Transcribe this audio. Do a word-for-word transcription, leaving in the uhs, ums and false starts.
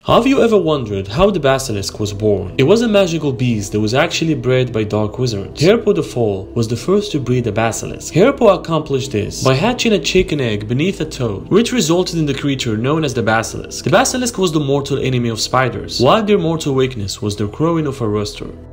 Have you ever wondered how the Basilisk was born? It was a magical beast that was actually bred by dark wizards. Herpo the Foul was the first to breed a Basilisk. Herpo accomplished this by hatching a chicken egg beneath a toad, which resulted in the creature known as the Basilisk. The Basilisk was the mortal enemy of spiders, while their mortal weakness was the crowing of a rooster.